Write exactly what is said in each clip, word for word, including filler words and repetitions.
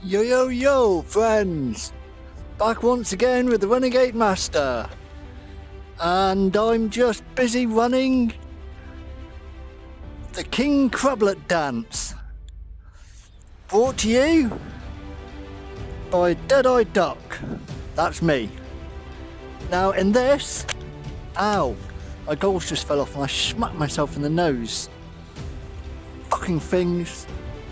Yo yo yo friends, back once again with the Renegade Master, and I'm just busy running the King Crablet dance, brought to you by Dead-Eye Duck. That's me. Now in this, ow, my goals just fell off and I smacked myself in the nose. Fucking things.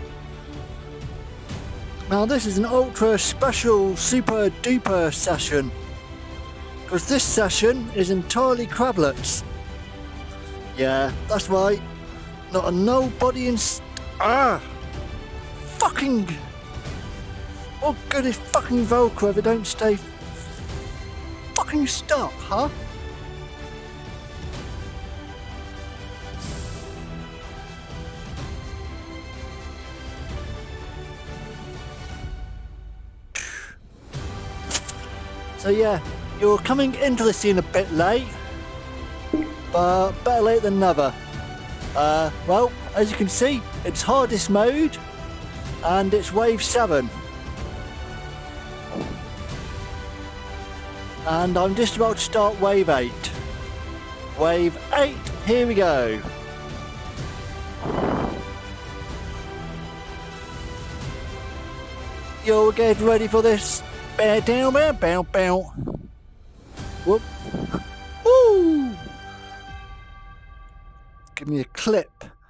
Now this is an ultra special super duper session, because this session is entirely crablets. Yeah, that's right. Not a nobody in s- ah fucking what good is fucking Velcro if it don't stay fucking stuck, huh? So yeah, you're coming into the scene a bit late, but better late than never. Uh, well, as you can see, it's hardest mode, and it's wave seven. And I'm just about to start wave eight. Wave eight, here we go. You'll get ready for this. Bow down, bow, bow, bow. Whoop. Woo! Give me a clip.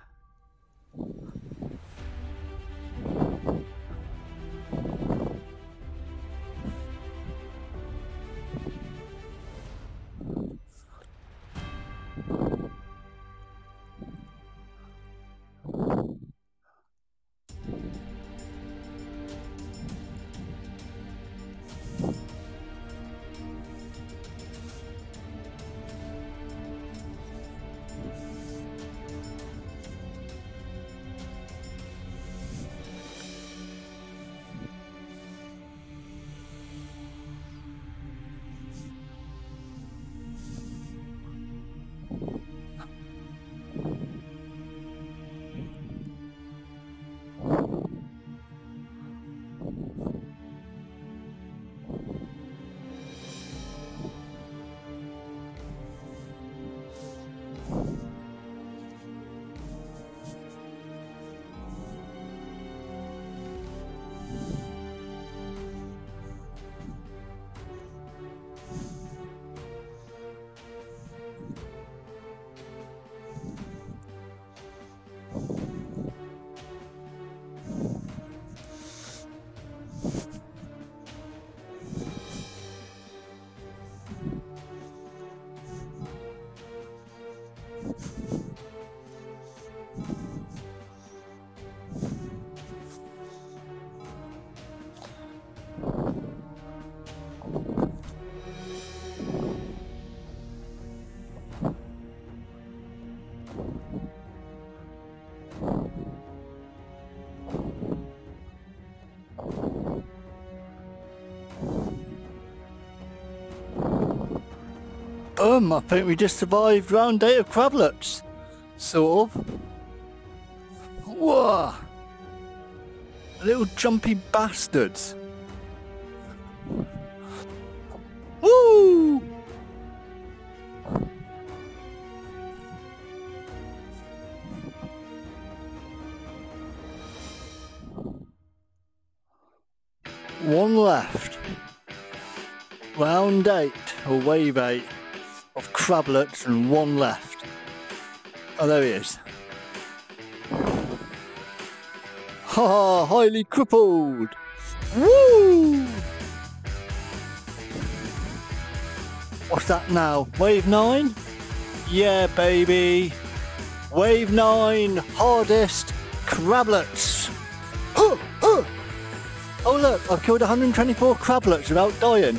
Um, I think we just survived round eight of crablets. Sort of. Whoa! Little jumpy bastards. Woo! One left. Round eight, or wave eight, of crablets, and one left. Oh, there he is. Ha! Highly crippled. Woo! What's that now? Wave nine? Yeah, baby. Wave nine, hardest crablets. Huh, huh. Oh look, I've killed one hundred twenty-four crablets without dying.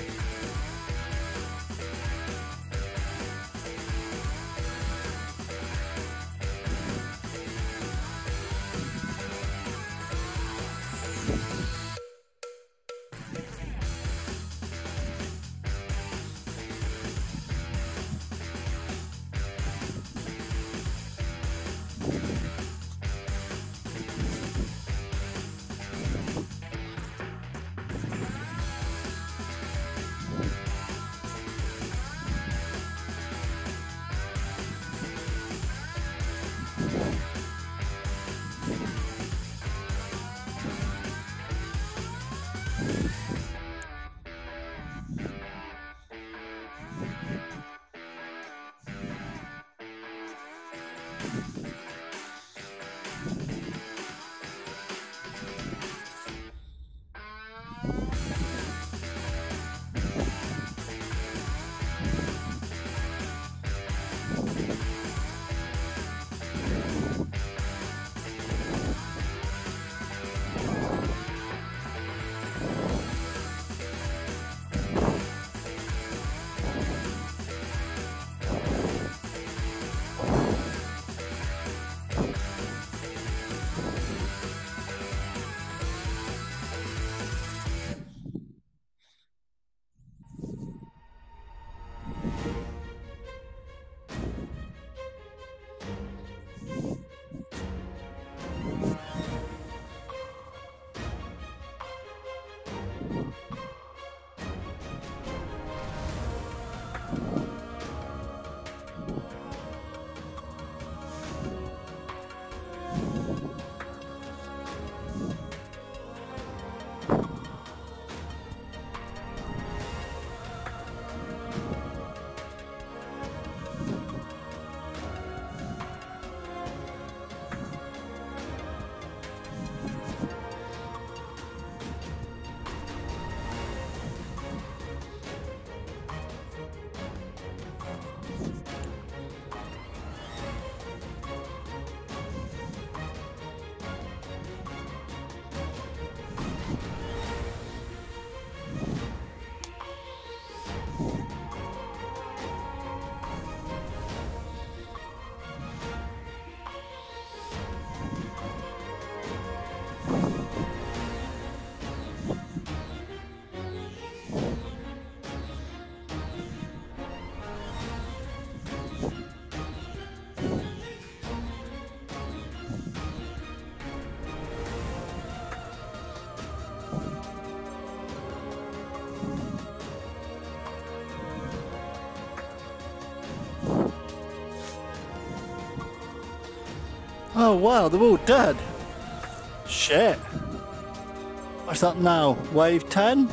Oh wow, they're all dead. Shit. What's that now? Wave ten?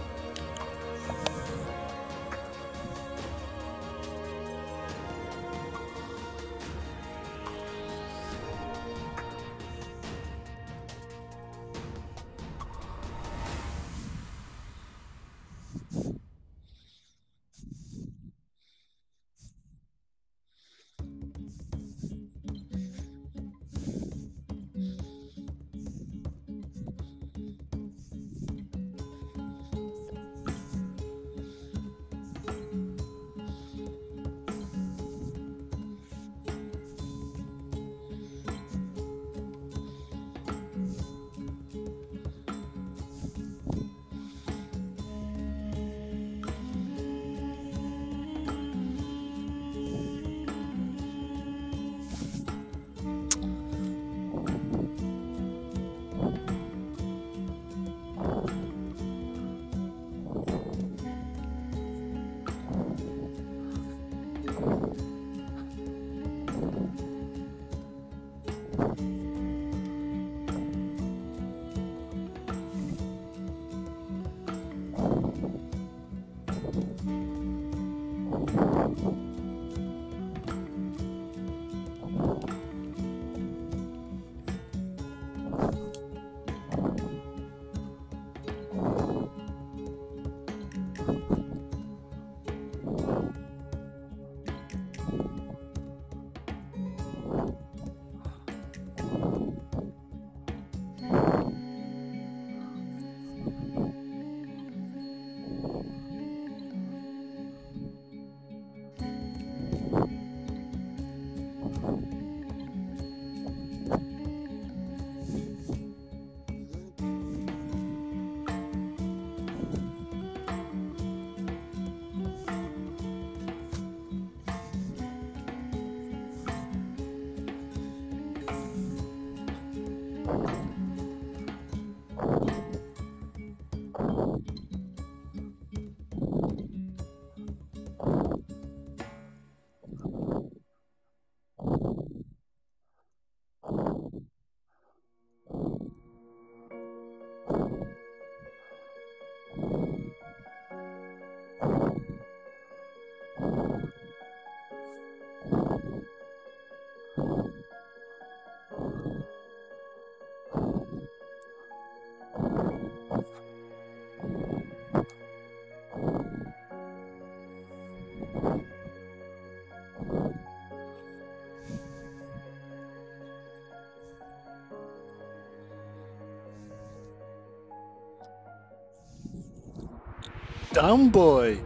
Down, boy.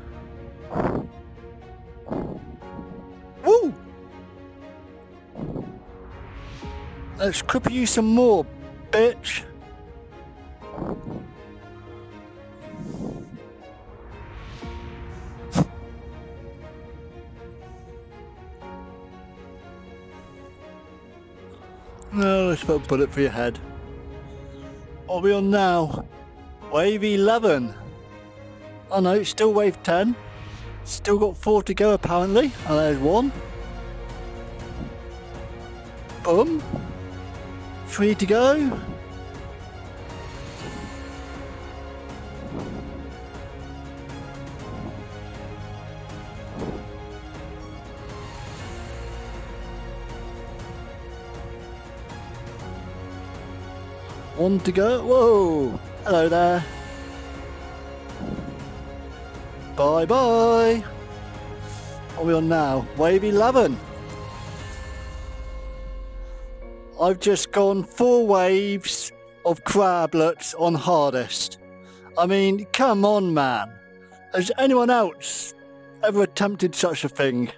Woo! Let's cripple you some more, bitch. No, let's put a bullet for your head. What are we on now? Wave eleven. Oh no, it's still wave ten. Still got four to go apparently. And there's one. Boom. Three to go. One to go. Whoa. Hello there. Bye bye. What are we on now? Wave eleven. I've just gone four waves of crablets on hardest. I mean, come on, man. Has anyone else ever attempted such a thing?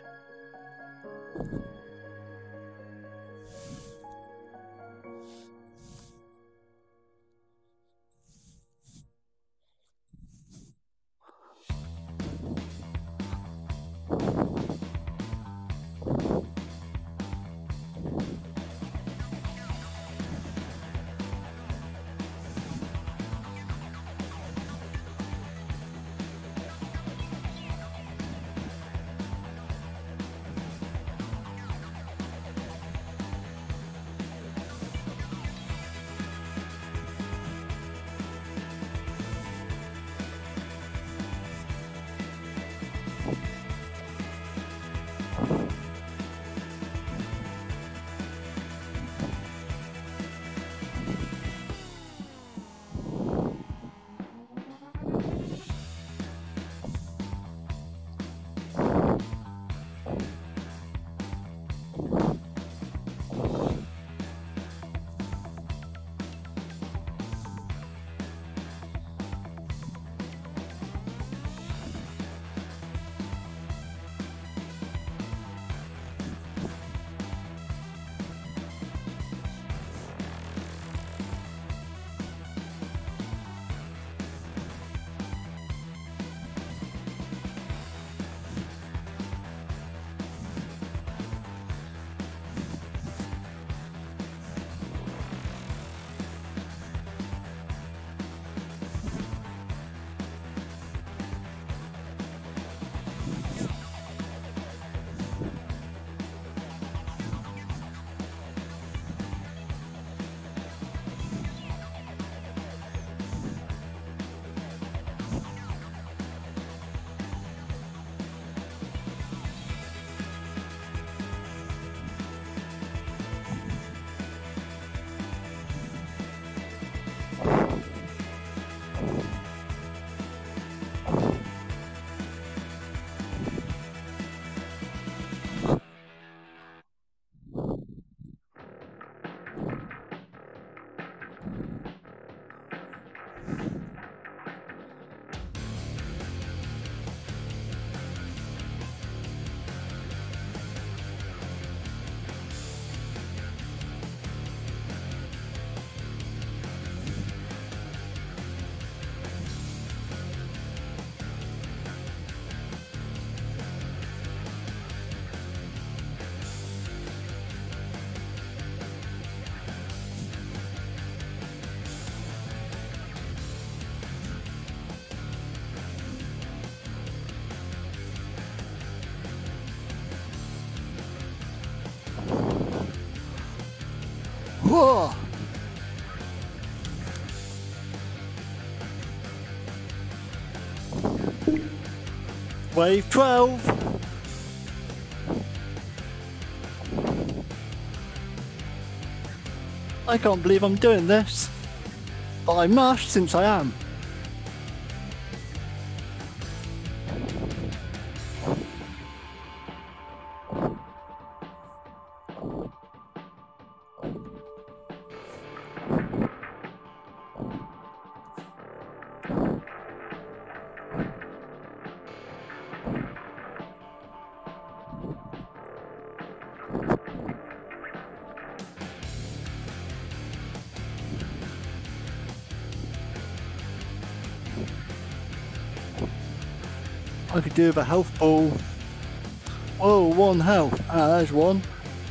Wave twelve. I can't believe I'm doing this, but I must since I am. I could do with a health ball. Whoa, one health. Ah, there's one.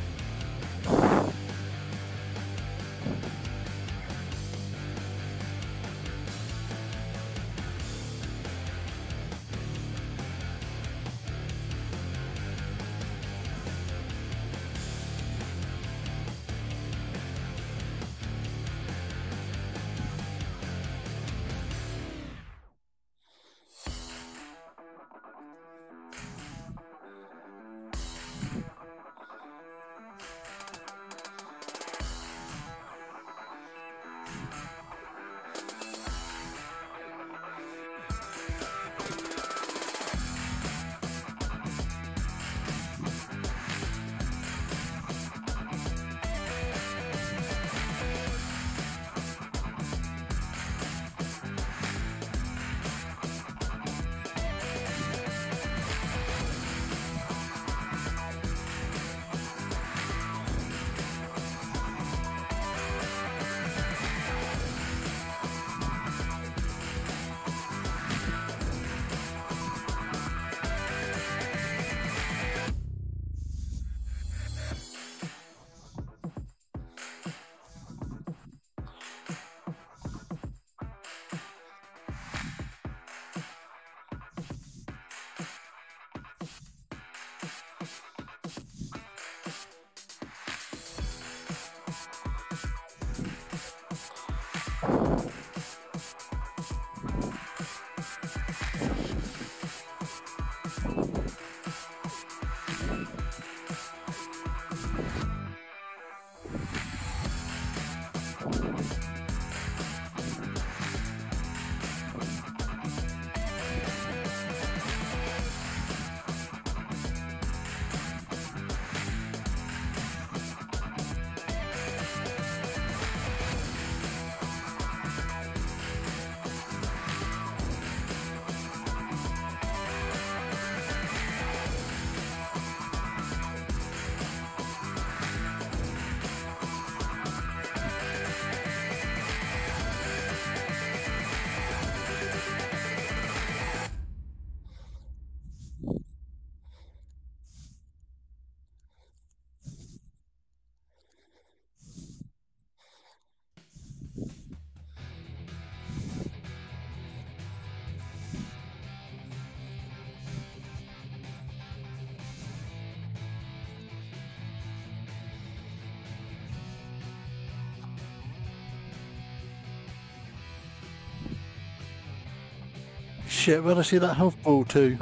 Shit, where'd I see that health ball to?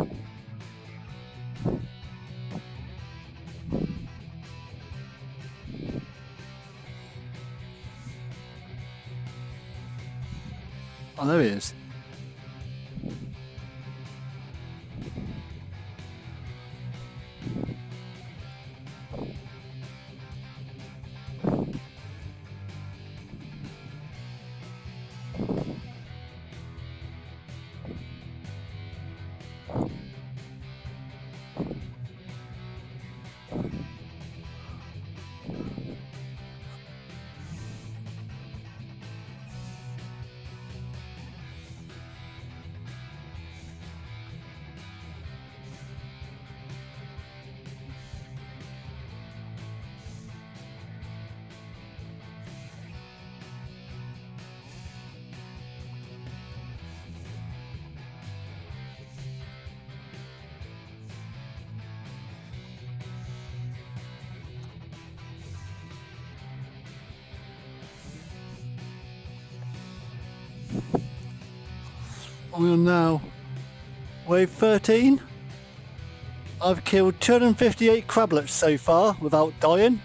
Oh, there he is. What are we on now? Wave thirteen? I've killed two hundred fifty-eight crablets so far without dying.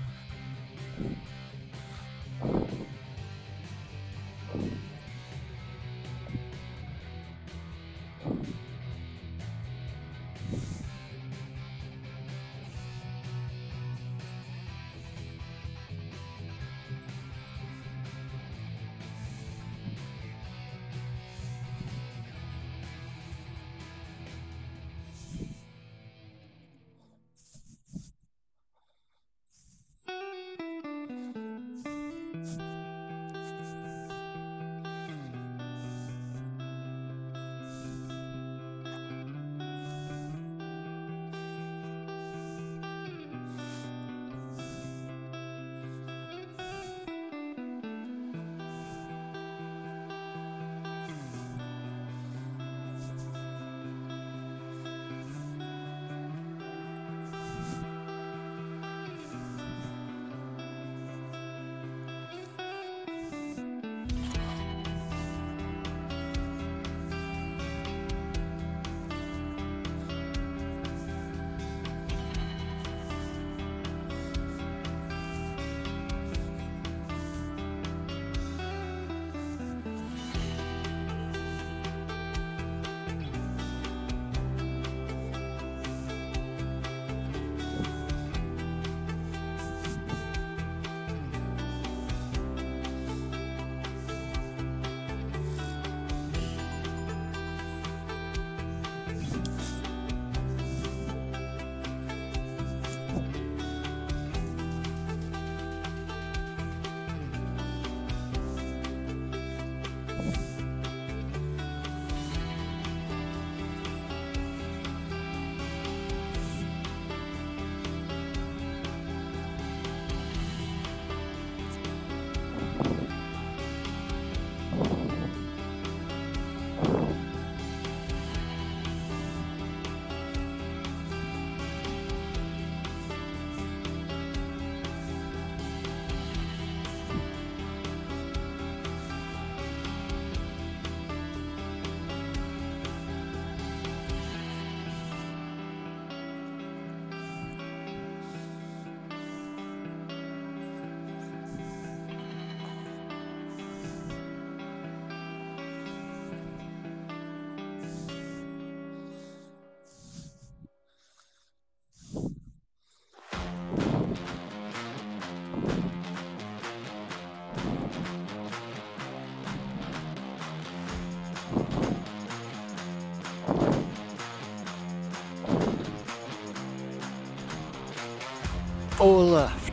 Four left.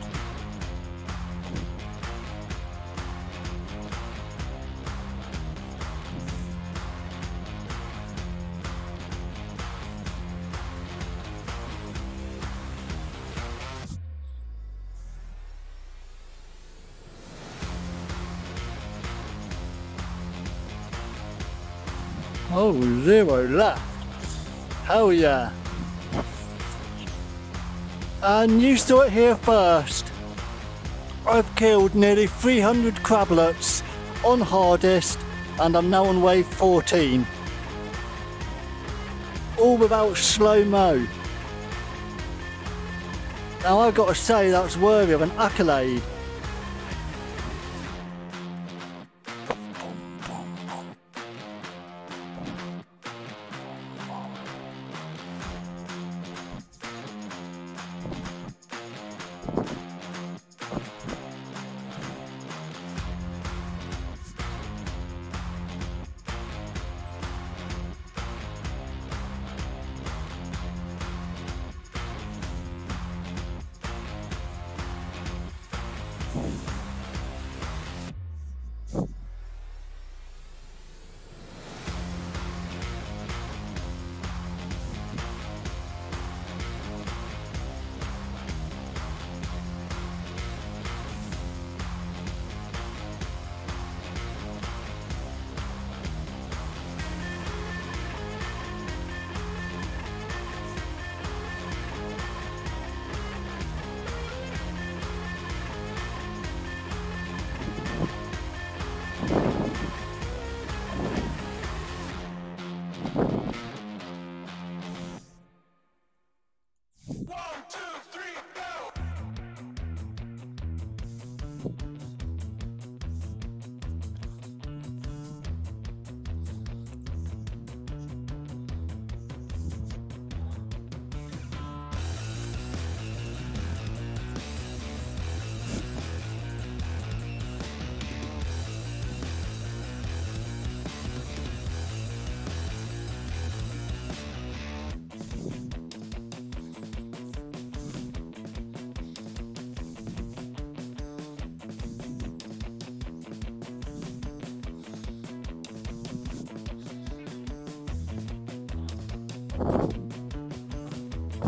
Oh, zero left. Hell yeah. And you saw it here first. I've killed nearly three hundred crablets on hardest and I'm now on wave fourteen. All without slow mo. Now I've got to say that's worthy of an accolade.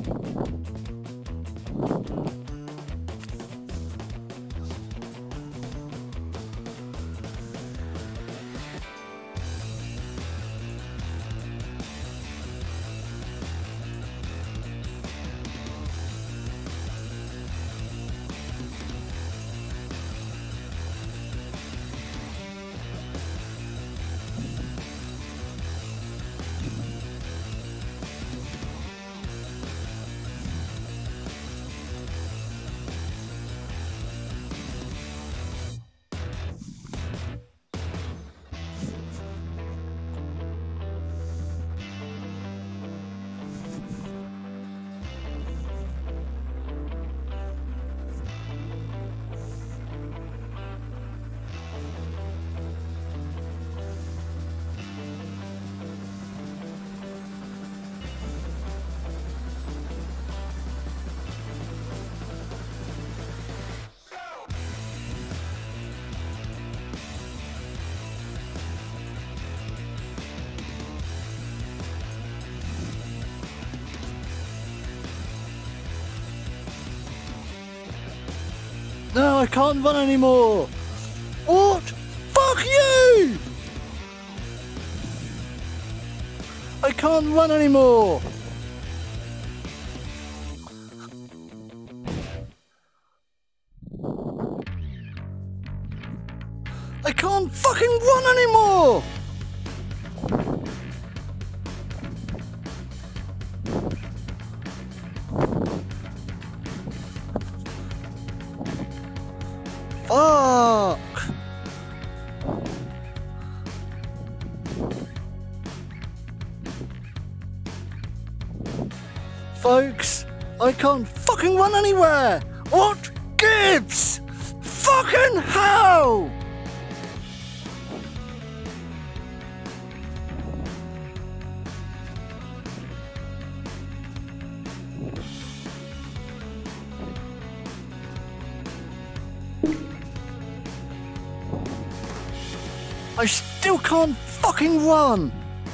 No, I can't run anymore! What? Fuck you! I can't run anymore! I can't fucking run anymore! Fuck! Folks, I can't fucking run anywhere! What gives? Fucking hell! I still can't fucking run!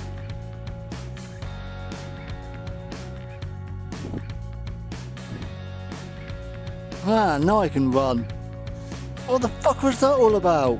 Ah, now I can run. What the fuck was that all about?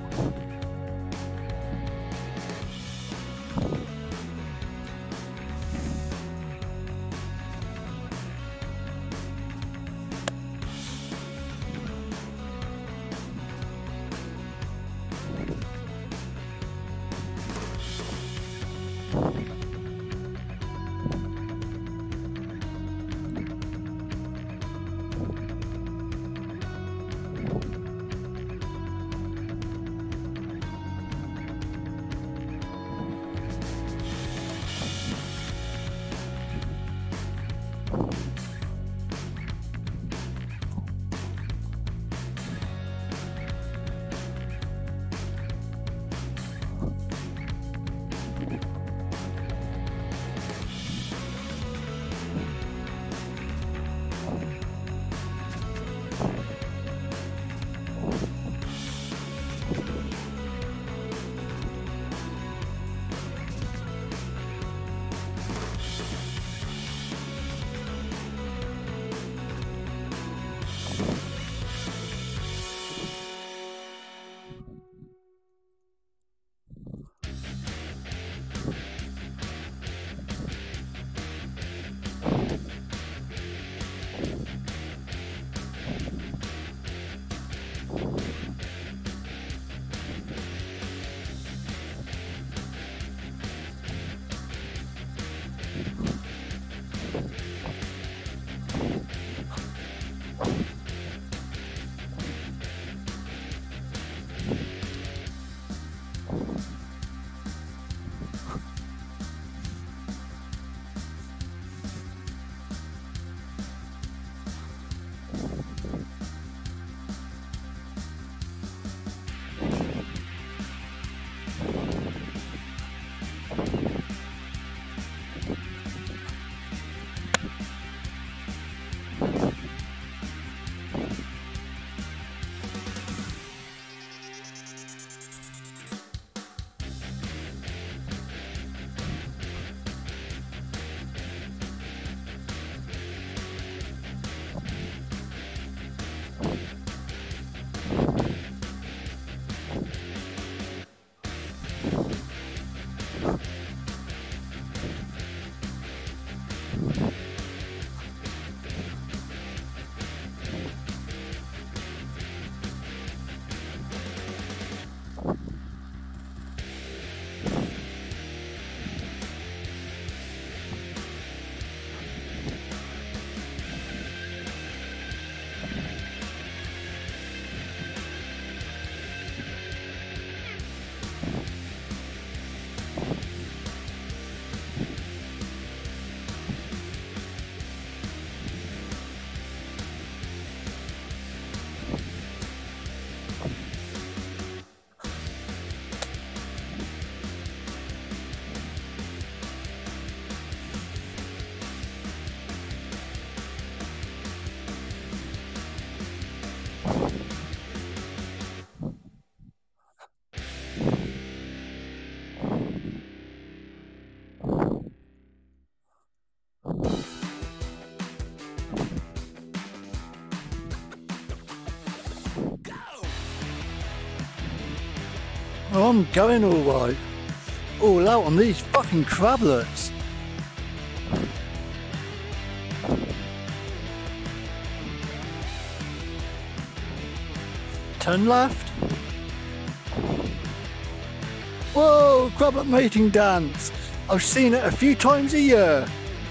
Oh, I'm going alright. All out on these fucking crablets. Turn left. Whoa, crablet mating dance. I've seen it a few times a year.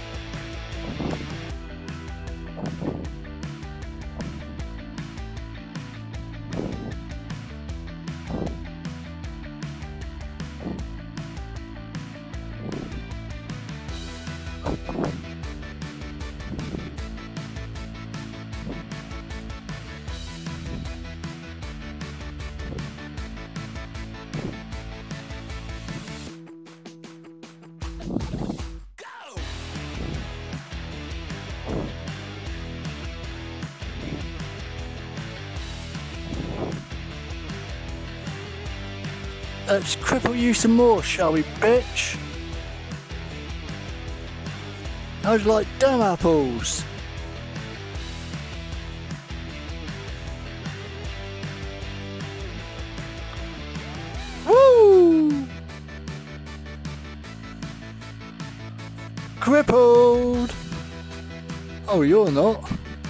Let's cripple you some more, shall we, bitch? How's like damn apples? Woo! Crippled! Oh, you're not.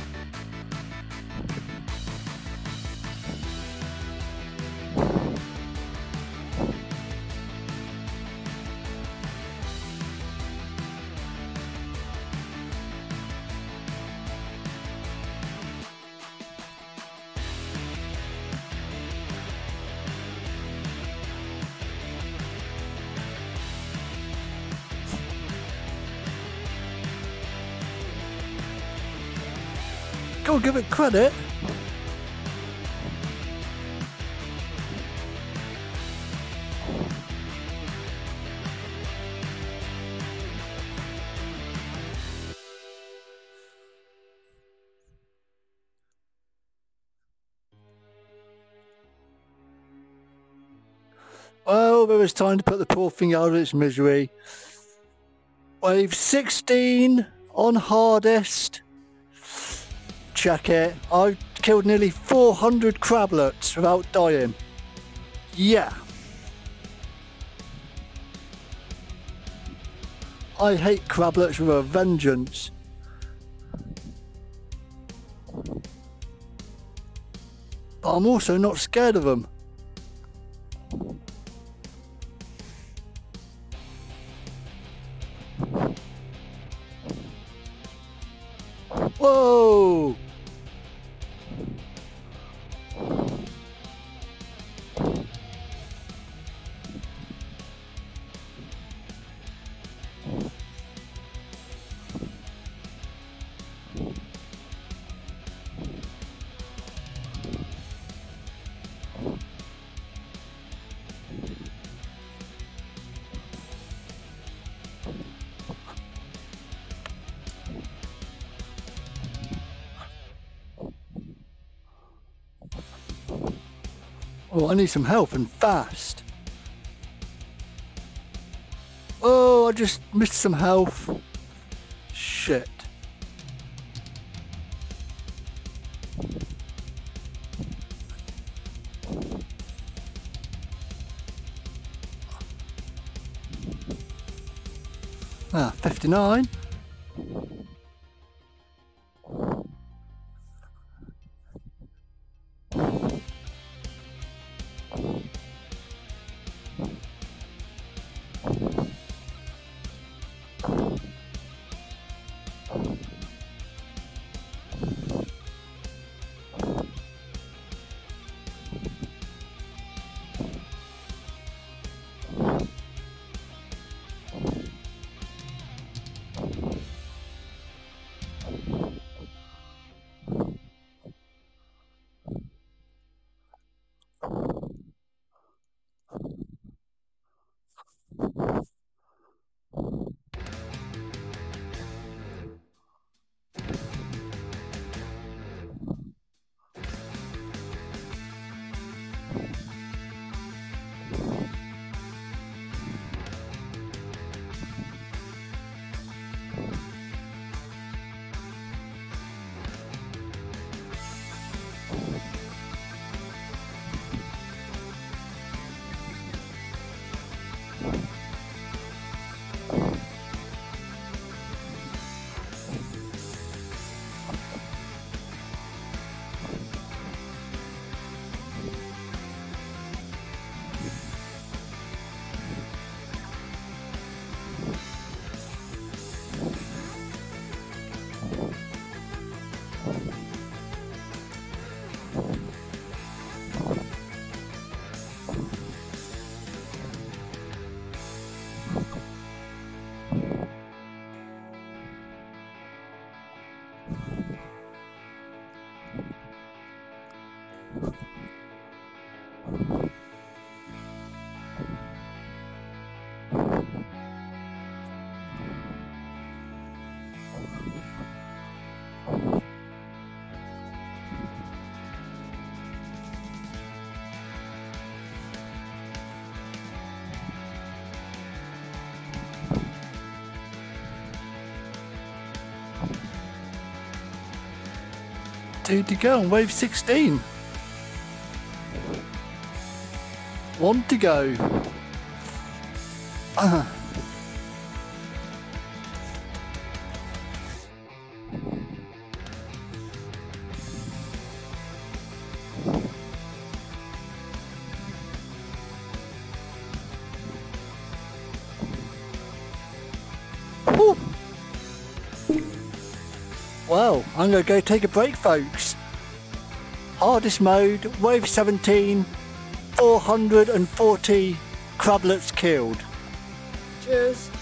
Go give it credit. Well, there was time to put the poor thing out of its misery. Wave sixteen on hardest. Check it. I've killed nearly four hundred crablets without dying. Yeah. I hate crablets with a vengeance. But I'm also not scared of them. Whoa! Oh, I need some help and fast. Oh, I just missed some health. Shit. Ah, fifty-nine. Two to go on wave sixteen. One to go. Uh. Woo. Well, I'm going to go take a break, folks. Hardest mode, wave seventeen, four hundred forty crablets killed. Cheers.